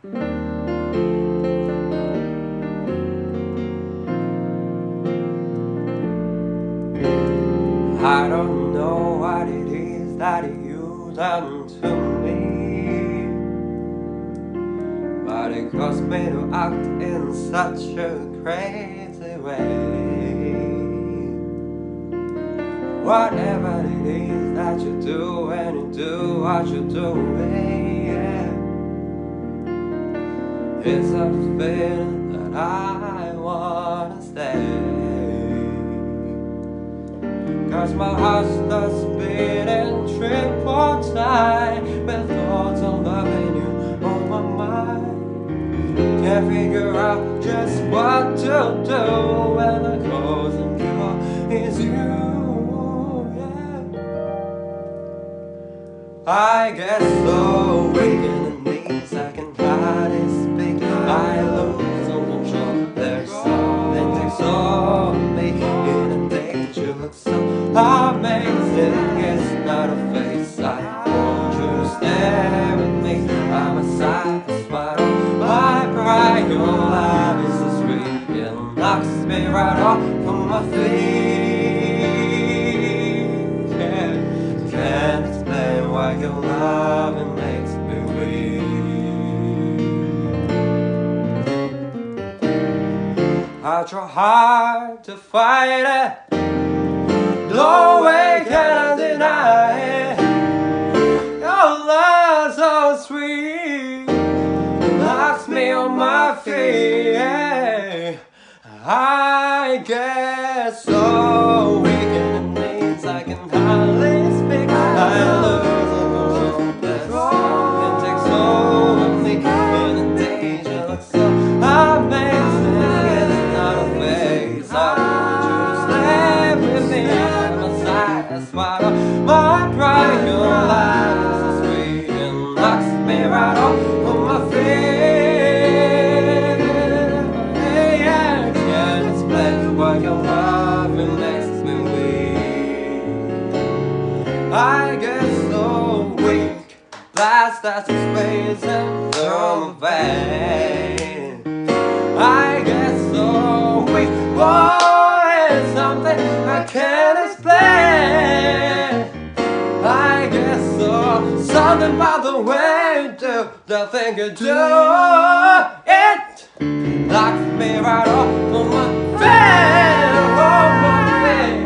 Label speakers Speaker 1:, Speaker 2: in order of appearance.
Speaker 1: I don't know what it is that you done to me, but it caused me to act in such a crazy way. Whatever it is that you do, and you do what you're doing, yeah, it's a feeling that I wanna stay. 'Cause my heart starts beating triple time with thoughts of loving you on my mind. Can't figure out just what to do when the closing door is you, yeah. I get so weak in the knees, I can hardly speak. I lose all control, there's something takes over me. In a daze you look so amazing, it's not a face. I want you to stare at me. I'm a satisfied of my pride. Your love is so sweet, it knocks me right off from my feet, yeah. Can't explain why your love, it makes me weak. I try hard to fight it, no way can I deny it. Your love so sweet, knocks me on my feet, yeah. I get so weak in the knees, I can hardly speak. I lose all control, there's something takes over me. In a daze you look so amazing, it's not a face. I want you to stay with me. Swallow my pride, your life is so sweet, and knocks me right off of my feet. Yeah, can't explain why your love, it makes me weak. I get so weak, blood starts to space and through my veins. I get so weak, boy, it's something I can't explain. I guess so, something about the way you do the thing you do, it knocks me right off of my feet, oh my feet.